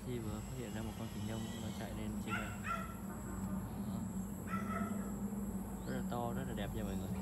Thi vừa phát hiện ra một con khủng long nó chạy lên trên này. Đó. Rất là to, rất là đẹp nha mọi người.